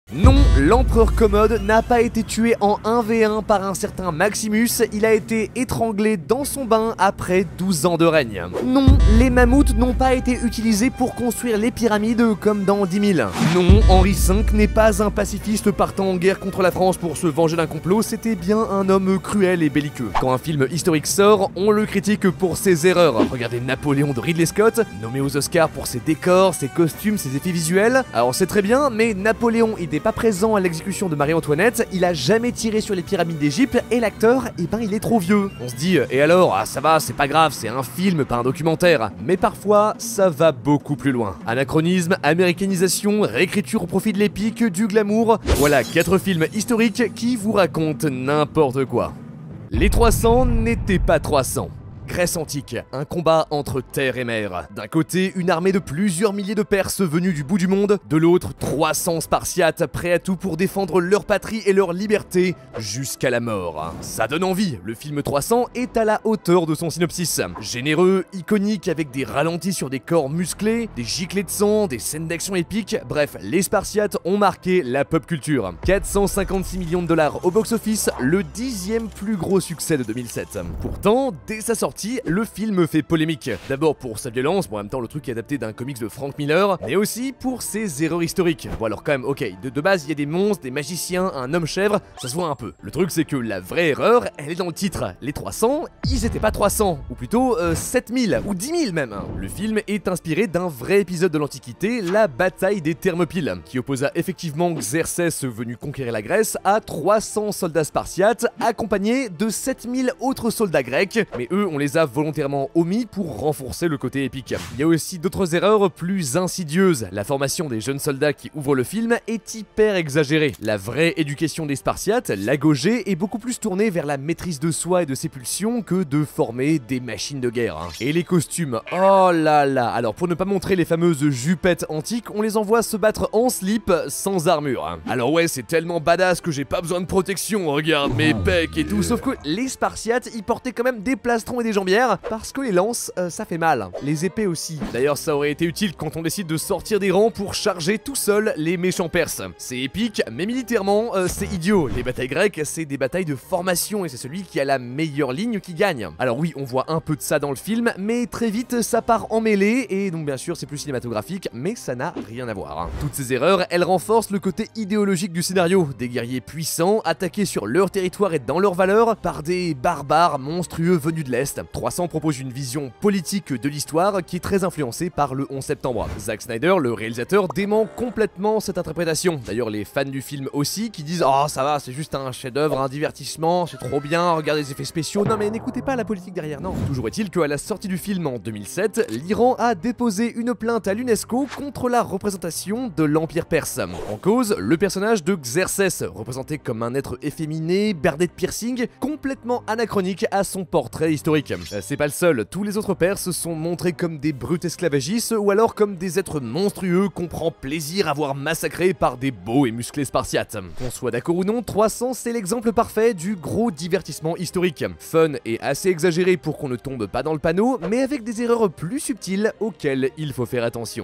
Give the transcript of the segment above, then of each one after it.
Non, l'empereur Commode n'a pas été tué en 1v1 par un certain Maximus, il a été étranglé dans son bain après 12 ans de règne. Non, les mammouths n'ont pas été utilisés pour construire les pyramides comme dans 10 000. Non, Henri V n'est pas un pacifiste partant en guerre contre la France pour se venger d'un complot, c'était bien un homme cruel et belliqueux. Quand un film historique sort, on le critique pour ses erreurs. Regardez Napoléon de Ridley Scott, nommé aux Oscars pour ses décors, ses costumes, ses effets visuels. Alors c'est très bien, mais Napoléon il n'est pas présent à l'exécution de Marie-Antoinette, il a jamais tiré sur les pyramides d'Égypte et l'acteur, eh ben il est trop vieux. On se dit, et alors, ah ça va, c'est pas grave, c'est un film, pas un documentaire. Mais parfois, ça va beaucoup plus loin. Anachronisme, américanisation, réécriture au profit de l'épique, du glamour, voilà 4 films historiques qui vous racontent n'importe quoi. Les 300 n'étaient pas 300. Grèce antique, un combat entre terre et mer. D'un côté, une armée de plusieurs milliers de Perses venus du bout du monde, de l'autre, 300 Spartiates prêts à tout pour défendre leur patrie et leur liberté jusqu'à la mort. Ça donne envie, le film 300 est à la hauteur de son synopsis. Généreux, iconique avec des ralentis sur des corps musclés, des giclées de sang, des scènes d'action épiques, bref, les Spartiates ont marqué la pop culture. 456 millions de dollars au box-office, le 10e plus gros succès de 2007. Pourtant, dès sa sortie, le film fait polémique. D'abord pour sa violence, bon en même temps le truc est adapté d'un comics de Frank Miller, mais aussi pour ses erreurs historiques. Bon alors quand même, ok, de base il y a des monstres, des magiciens, un homme chèvre, ça se voit un peu. Le truc c'est que la vraie erreur, elle est dans le titre. Les 300, ils étaient pas 300, ou plutôt 7000, ou 10 000 même. Le film est inspiré d'un vrai épisode de l'Antiquité, la bataille des Thermopyles, qui opposa effectivement Xerxès venu conquérir la Grèce à 300 soldats spartiates, accompagnés de 7000 autres soldats grecs, mais eux on les a volontairement omis pour renforcer le côté épique. Il y a aussi d'autres erreurs plus insidieuses. La formation des jeunes soldats qui ouvrent le film est hyper exagérée. La vraie éducation des Spartiates, l'agogée, est beaucoup plus tournée vers la maîtrise de soi et de ses pulsions que de former des machines de guerre. Et les costumes, oh là là. Alors pour ne pas montrer les fameuses jupettes antiques, on les envoie se battre en slip sans armure. Alors ouais, c'est tellement badass que j'ai pas besoin de protection, regarde mes pecs et tout. Sauf que les Spartiates, ils portaient quand même des plastrons et des jambières parce que les lances, ça fait mal. Les épées aussi. D'ailleurs, ça aurait été utile quand on décide de sortir des rangs pour charger tout seul les méchants Perses. C'est épique, mais militairement, c'est idiot. Les batailles grecques, c'est des batailles de formation et c'est celui qui a la meilleure ligne qui gagne. Alors oui, on voit un peu de ça dans le film, mais très vite, ça part en mêlée et donc bien sûr, c'est plus cinématographique, mais ça n'a rien à voir. Toutes ces erreurs, elles renforcent le côté idéologique du scénario. Des guerriers puissants, attaqués sur leur territoire et dans leurs valeurs, par des barbares monstrueux venus de l'Est. 300 propose une vision politique de l'histoire qui est très influencée par le 11 septembre. Zack Snyder, le réalisateur, dément complètement cette interprétation. D'ailleurs, les fans du film aussi qui disent « Oh, ça va, c'est juste un chef-d'œuvre, un divertissement, c'est trop bien, regardez les effets spéciaux. » Non mais n'écoutez pas la politique derrière, non. Toujours est-il qu'à la sortie du film en 2007, l'Iran a déposé une plainte à l'UNESCO contre la représentation de l'Empire perse. En cause, le personnage de Xerxès, représenté comme un être efféminé, bardé de piercing, complètement anachronique à son portrait historique. C'est pas le seul, tous les autres Perses sont montrés comme des brutes esclavagistes ou alors comme des êtres monstrueux qu'on prend plaisir à voir massacrés par des beaux et musclés Spartiates. Qu'on soit d'accord ou non, 300 c'est l'exemple parfait du gros divertissement historique. Fun et assez exagéré pour qu'on ne tombe pas dans le panneau, mais avec des erreurs plus subtiles auxquelles il faut faire attention.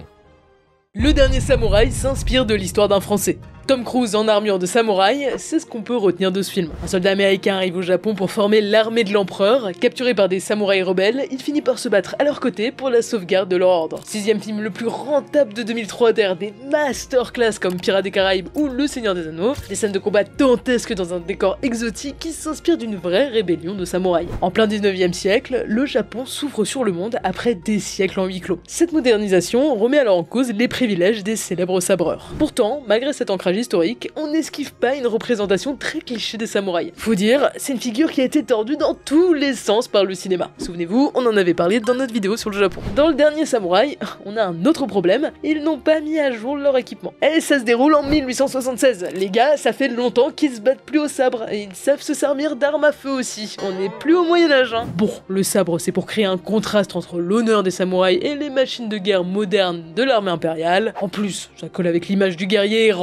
Le Dernier Samouraï s'inspire de l'histoire d'un Français. Tom Cruise en armure de samouraï, c'est ce qu'on peut retenir de ce film. Un soldat américain arrive au Japon pour former l'armée de l'empereur. Capturé par des samouraïs rebelles, il finit par se battre à leur côté pour la sauvegarde de leur ordre. 6ème film le plus rentable de 2003 derrière des masterclass comme Pirates des Caraïbes ou Le Seigneur des Anneaux, des scènes de combat dantesques dans un décor exotique qui s'inspire d'une vraie rébellion de samouraïs. En plein 19e siècle, le Japon s'ouvre sur le monde après des siècles en huis clos. Cette modernisation remet alors en cause les privilèges des célèbres sabreurs. Pourtant, malgré cet ancrage historique, on n'esquive pas une représentation très cliché des samouraïs. Faut dire, c'est une figure qui a été tordue dans tous les sens par le cinéma. Souvenez-vous, on en avait parlé dans notre vidéo sur le Japon. Dans Le Dernier Samouraï, on a un autre problème, ils n'ont pas mis à jour leur équipement. Et ça se déroule en 1876. Les gars, ça fait longtemps qu'ils se battent plus au sabre, et ils savent se servir d'armes à feu aussi. On n'est plus au Moyen-Âge, hein. Bon, le sabre, c'est pour créer un contraste entre l'honneur des samouraïs et les machines de guerre modernes de l'armée impériale. En plus, ça colle avec l'image du guerrier errant, proche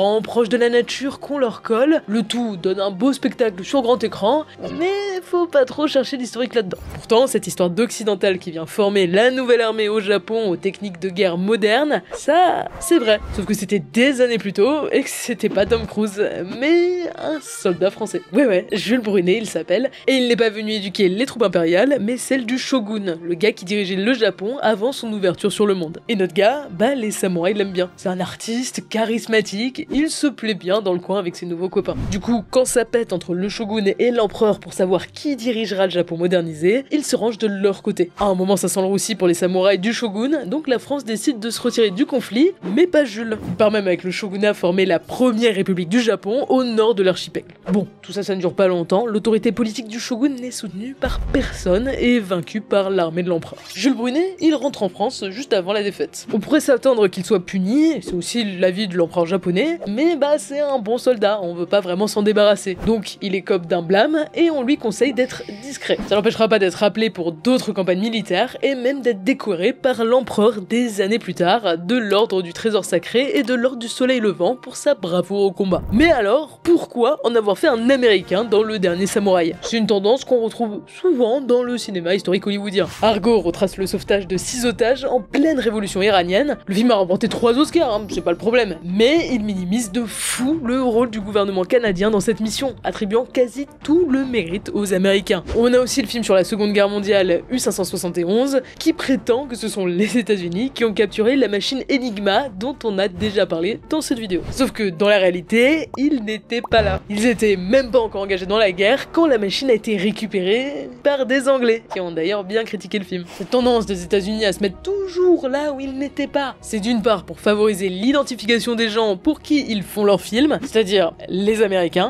proche de la nature qu'on leur colle. Le tout donne un beau spectacle sur grand écran, mais faut pas trop chercher l'historique là-dedans. Pourtant, cette histoire d'occidental qui vient former la nouvelle armée au Japon aux techniques de guerre modernes, ça, c'est vrai. Sauf que c'était des années plus tôt et que c'était pas Tom Cruise, mais un soldat français. Ouais, Jules Brunet, il s'appelle, et il n'est pas venu éduquer les troupes impériales, mais celles du shogun, le gars qui dirigeait le Japon avant son ouverture sur le monde. Et notre gars, bah les samouraïs l'aiment bien. C'est un artiste charismatique, il se plaît bien dans le coin avec ses nouveaux copains. Du coup, quand ça pète entre le shogun et l'empereur pour savoir qui dirigera le Japon modernisé, ils se rangent de leur côté. À un moment, ça sent le roussi pour les samouraïs du shogun, donc la France décide de se retirer du conflit, mais pas Jules. Il part même avec le shogunat former la première république du Japon au nord de l'archipel. Bon, tout ça ne dure pas longtemps, l'autorité politique du shogun n'est soutenue par personne et est vaincue par l'armée de l'empereur. Jules Brunet, il rentre en France juste avant la défaite. On pourrait s'attendre qu'il soit puni, c'est aussi l'avis de l'empereur japonais, mais bah c'est un bon soldat, on veut pas vraiment s'en débarrasser. Donc il écope d'un blâme et on lui conseille d'être discret. Ça l'empêchera pas d'être appelé pour d'autres campagnes militaires et même d'être décoré par l'empereur des années plus tard de l'ordre du trésor sacré et de l'ordre du soleil levant pour sa bravoure au combat. Mais alors, pourquoi en avoir fait un américain dans le dernier samouraï? C'est une tendance qu'on retrouve souvent dans le cinéma historique hollywoodien. Argo retrace le sauvetage de 6 otages en pleine révolution iranienne. Le film a remporté 3 Oscars, hein, c'est pas le problème. Mais il minimise de fou le rôle du gouvernement canadien dans cette mission, attribuant quasi tout le mérite aux Américains. On a aussi le film sur la Seconde Guerre mondiale U-571 qui prétend que ce sont les États-Unis qui ont capturé la machine Enigma dont on a déjà parlé dans cette vidéo. Sauf que dans la réalité, ils n'étaient pas là. Ils étaient même pas encore engagés dans la guerre quand la machine a été récupérée par des Anglais, qui ont d'ailleurs bien critiqué le film. Cette tendance des États-Unis à se mettre toujours là où ils n'étaient pas, c'est d'une part pour favoriser l'identification des gens pour qui ils font leurs films, c'est-à-dire les Américains.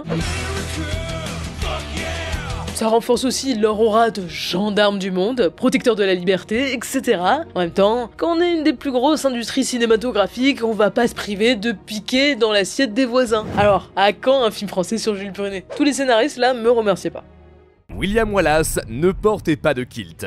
Ça renforce aussi leur aura de gendarmes du monde, protecteurs de la liberté, etc. En même temps, quand on est une des plus grosses industries cinématographiques, on va pas se priver de piquer dans l'assiette des voisins. Alors, à quand un film français sur Jules Brunet? Tous les scénaristes là me remerciaient pas. William Wallace ne portait pas de kilt.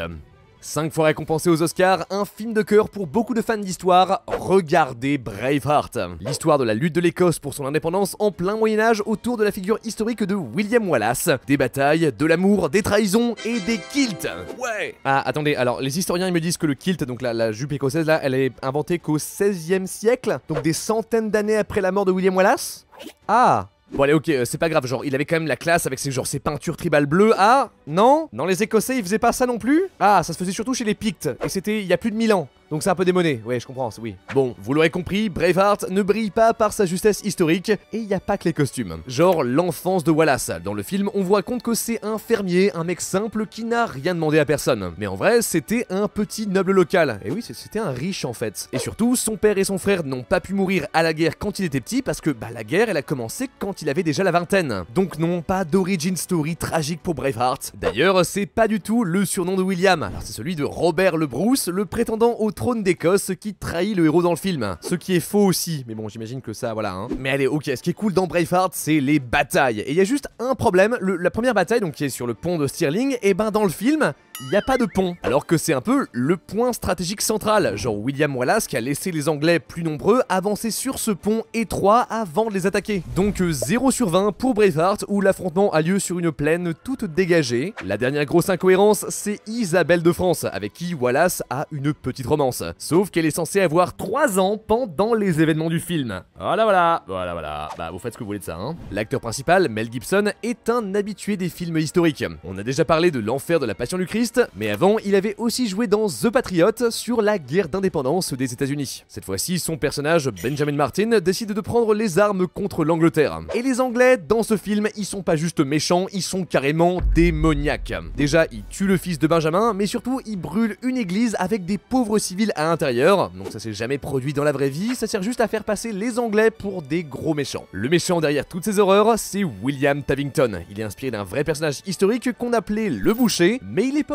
5 fois récompensé aux Oscars, un film de cœur pour beaucoup de fans d'histoire, regardez Braveheart. L'histoire de la lutte de l'Écosse pour son indépendance en plein Moyen-Âge autour de la figure historique de William Wallace. Des batailles, de l'amour, des trahisons et des kilts. Ouais. Ah, attendez, alors les historiens ils me disent que le kilt, donc la jupe écossaise là, elle est inventée qu'au XVIe siècle, donc des centaines d'années après la mort de William Wallace. Ah. Bon allez ok, c'est pas grave, genre il avait quand même la classe avec ses peintures tribales bleues. Ah, non? Non, les Écossais ils faisaient pas ça non plus? Ah, ça se faisait surtout chez les Pictes, et c'était il y a plus de 1000 ans. Donc c'est un peu démoné, ouais je comprends, oui. Bon, vous l'aurez compris, Braveheart ne brille pas par sa justesse historique, et il y a pas que les costumes. Genre l'enfance de Wallace. Dans le film, on vous raconte que c'est un fermier, un mec simple qui n'a rien demandé à personne. Mais en vrai, c'était un petit noble local. Et oui, c'était un riche en fait. Et surtout, son père et son frère n'ont pas pu mourir à la guerre quand il était petit, parce que la guerre elle a commencé quand il avait déjà la vingtaine. Donc non, pas d'origin story tragique pour Braveheart. D'ailleurs, c'est pas du tout le surnom de William. Alors c'est celui de Robert le Bruce, le prétendant au trône d'Écosse qui trahit le héros dans le film. Ce qui est faux aussi, mais bon j'imagine que ça voilà hein. Mais allez ok, ce qui est cool dans Braveheart c'est les batailles. Et il y a juste un problème, la première bataille donc qui est sur le pont de Stirling, et ben dans le film il n'y a pas de pont, alors que c'est un peu le point stratégique central, genre William Wallace qui a laissé les Anglais plus nombreux avancer sur ce pont étroit avant de les attaquer. Donc 0 sur 20 pour Braveheart où l'affrontement a lieu sur une plaine toute dégagée. La dernière grosse incohérence c'est Isabelle de France avec qui Wallace a une petite romance, sauf qu'elle est censée avoir 3 ans pendant les événements du film. Voilà, bah vous faites ce que vous voulez de ça hein. L'acteur principal, Mel Gibson, est un habitué des films historiques. On a déjà parlé de l'enfer de la Passion du Christ, mais avant il avait aussi joué dans The Patriot sur la guerre d'indépendance des États-Unis. Cette fois-ci, son personnage Benjamin Martin décide de prendre les armes contre l'Angleterre. Et les Anglais dans ce film, ils sont pas juste méchants, ils sont carrément démoniaques. Déjà, ils tuent le fils de Benjamin, mais surtout ils brûlent une église avec des pauvres civils à l'intérieur. Donc ça s'est jamais produit dans la vraie vie, ça sert juste à faire passer les Anglais pour des gros méchants. Le méchant derrière toutes ces horreurs, c'est William Tavington. Il est inspiré d'un vrai personnage historique qu'on appelait le boucher, mais il est pas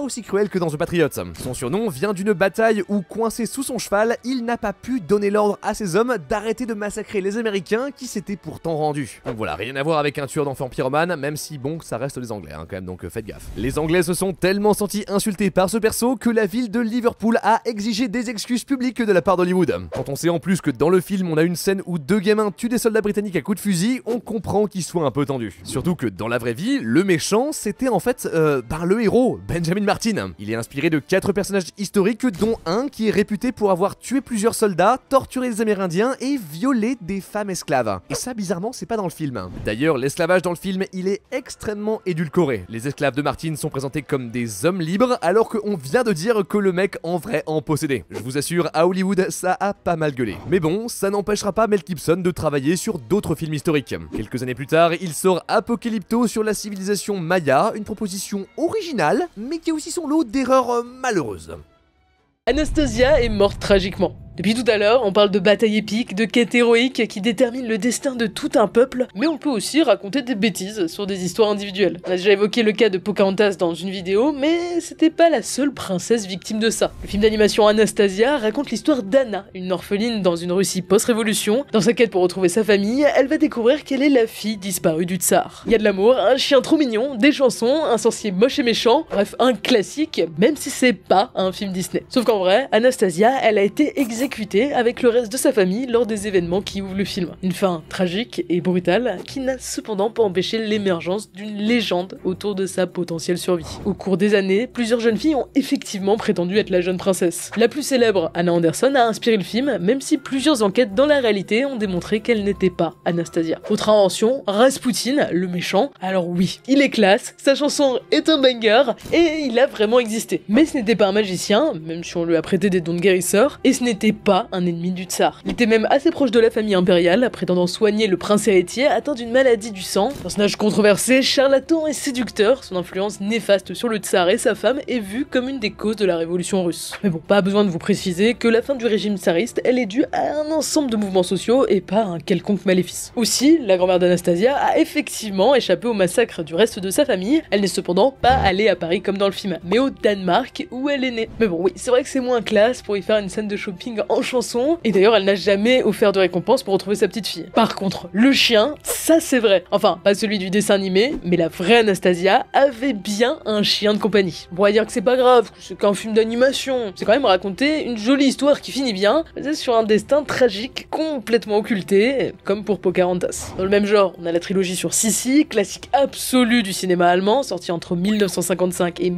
aussi cruel que dans The Patriot. Son surnom vient d'une bataille où, coincé sous son cheval, il n'a pas pu donner l'ordre à ses hommes d'arrêter de massacrer les Américains qui s'étaient pourtant rendus. Donc voilà, rien à voir avec un tueur d'enfants pyromane, même si bon, ça reste des Anglais quand même, donc faites gaffe. Les Anglais se sont tellement sentis insultés par ce perso que la ville de Liverpool a exigé des excuses publiques de la part d'Hollywood. Quand on sait en plus que dans le film on a une scène où 2 gamins tuent des soldats britanniques à coups de fusil, on comprend qu'il soit un peu tendu. Surtout que dans la vraie vie, le méchant c'était en fait le héros, Benjamin Martin. Il est inspiré de 4 personnages historiques dont un qui est réputé pour avoir tué plusieurs soldats, torturé les Amérindiens et violé des femmes esclaves. Et ça bizarrement c'est pas dans le film. D'ailleurs l'esclavage dans le film il est extrêmement édulcoré. Les esclaves de Martin sont présentés comme des hommes libres alors qu'on vient de dire que le mec en vrai en possédait. Je vous assure, à Hollywood ça a pas mal gueulé. Mais bon, ça n'empêchera pas Mel Gibson de travailler sur d'autres films historiques. Quelques années plus tard, il sort Apocalypto sur la civilisation Maya, une proposition originale, mais qui a aussi son lot d'erreurs malheureuses. Anastasia est morte tragiquement. Depuis tout à l'heure, on parle de batailles épiques, de quêtes héroïques qui déterminent le destin de tout un peuple, mais on peut aussi raconter des bêtises sur des histoires individuelles. On a déjà évoqué le cas de Pocahontas dans une vidéo, mais c'était pas la seule princesse victime de ça. Le film d'animation Anastasia raconte l'histoire d'Anna, une orpheline dans une Russie post-révolution. Dans sa quête pour retrouver sa famille, elle va découvrir qu'elle est la fille disparue du tsar. Il y a de l'amour, un chien trop mignon, des chansons, un sorcier moche et méchant, bref, un classique, même si c'est pas un film Disney. Sauf qu'en vrai, Anastasia, elle a été exécutée avec le reste de sa famille lors des événements qui ouvrent le film. Une fin tragique et brutale qui n'a cependant pas empêché l'émergence d'une légende autour de sa potentielle survie. Au cours des années, plusieurs jeunes filles ont effectivement prétendu être la jeune princesse. La plus célèbre, Anna Anderson, a inspiré le film, même si plusieurs enquêtes dans la réalité ont démontré qu'elle n'était pas Anastasia. Autre invention, Rasputin, le méchant. Alors oui, il est classe, sa chanson est un banger, et il a vraiment existé. Mais ce n'était pas un magicien, même si on lui a prêté des dons de guérisseur, et ce n'était pas un ennemi du tsar. Il était même assez proche de la famille impériale, prétendant soigner le prince héritier atteint d'une maladie du sang. Personnage controversé, charlatan et séducteur, son influence néfaste sur le tsar et sa femme est vue comme une des causes de la révolution russe. Mais bon, pas besoin de vous préciser que la fin du régime tsariste, elle est due à un ensemble de mouvements sociaux et pas à un quelconque maléfice. Aussi, la grand-mère d'Anastasia a effectivement échappé au massacre du reste de sa famille, elle n'est cependant pas allée à Paris comme dans le film, mais au Danemark où elle est née. Mais bon, oui, c'est vrai que c'est moins classe pour y faire une scène de shopping en chanson, et d'ailleurs elle n'a jamais offert de récompense pour retrouver sa petite fille. Par contre, le chien, ça c'est vrai. Enfin, pas celui du dessin animé, mais la vraie Anastasia avait bien un chien de compagnie. On pourrait dire que c'est pas grave, que c'est qu'un film d'animation. C'est quand même raconter une jolie histoire qui finit bien, mais sur un destin tragique complètement occulté, comme pour Pocahontas. Dans le même genre, on a la trilogie sur Sissi, classique absolu du cinéma allemand, sorti entre 1955 et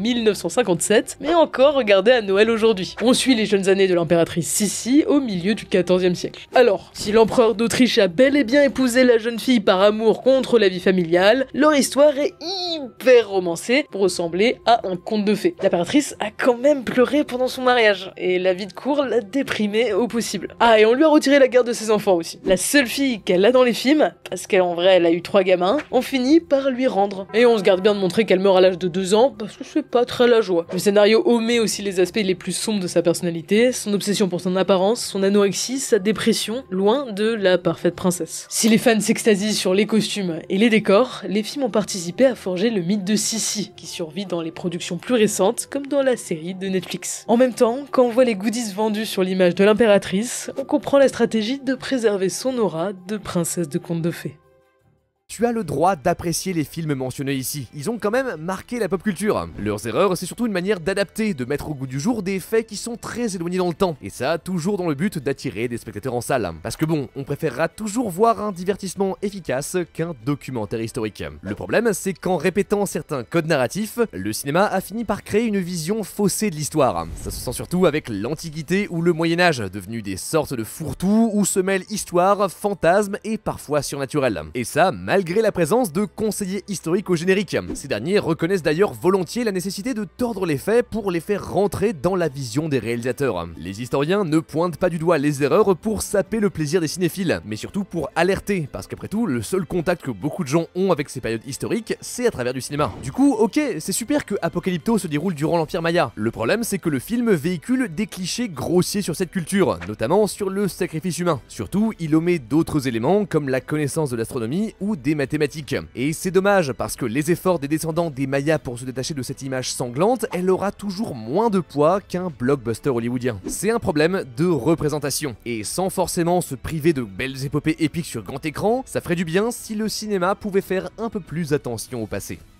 1957, mais encore regardé à Noël aujourd'hui. On suit les jeunes années de l'impératrice Sissi au milieu du XIVe siècle. Alors, si l'empereur d'Autriche a bel et bien épousé la jeune fille par amour contre la vie familiale, leur histoire est hyper romancée pour ressembler à un conte de fées. L'impératrice a quand même pleuré pendant son mariage, et la vie de cour l'a déprimée au possible. Ah, et on lui a retiré la garde de ses enfants aussi. La seule fille qu'elle a dans les films, parce qu'en vrai elle a eu 3 gamins, on finit par lui rendre. Et on se garde bien de montrer qu'elle meurt à l'âge de 2 ans, parce que c'est pas très la joie. Le scénario omet aussi les aspects les plus sombres de sa personnalité, son obsession pour son apparence, son anorexie, sa dépression, loin de la parfaite princesse. Si les fans s'extasient sur les costumes et les décors, les films ont participé à forger le mythe de Sissi, qui survit dans les productions plus récentes, comme dans la série de Netflix. En même temps, quand on voit les goodies vendus sur l'image de l'impératrice, on comprend la stratégie de préserver son aura de princesse de conte de fées. Tu as le droit d'apprécier les films mentionnés ici, ils ont quand même marqué la pop culture. Leurs erreurs, c'est surtout une manière d'adapter, de mettre au goût du jour des faits qui sont très éloignés dans le temps, et ça toujours dans le but d'attirer des spectateurs en salle. Parce que bon, on préférera toujours voir un divertissement efficace qu'un documentaire historique. Le problème, c'est qu'en répétant certains codes narratifs, le cinéma a fini par créer une vision faussée de l'histoire. Ça se sent surtout avec l'Antiquité ou le Moyen-Âge, devenus des sortes de fourre-tout où se mêlent histoire, fantasmes et parfois surnaturel. Et ça, malgré la présence de conseillers historiques au générique. Ces derniers reconnaissent d'ailleurs volontiers la nécessité de tordre les faits pour les faire rentrer dans la vision des réalisateurs. Les historiens ne pointent pas du doigt les erreurs pour saper le plaisir des cinéphiles, mais surtout pour alerter, parce qu'après tout, le seul contact que beaucoup de gens ont avec ces périodes historiques, c'est à travers du cinéma. Du coup, ok, c'est super que Apocalypto se déroule durant l'Empire Maya. Le problème, c'est que le film véhicule des clichés grossiers sur cette culture, notamment sur le sacrifice humain. Surtout, il omet d'autres éléments comme la connaissance de l'astronomie ou des mathématiques. Et c'est dommage parce que les efforts des descendants des Mayas pour se détacher de cette image sanglante, elle aura toujours moins de poids qu'un blockbuster hollywoodien. C'est un problème de représentation. Et sans forcément se priver de belles épopées épiques sur grand écran, ça ferait du bien si le cinéma pouvait faire un peu plus attention au passé.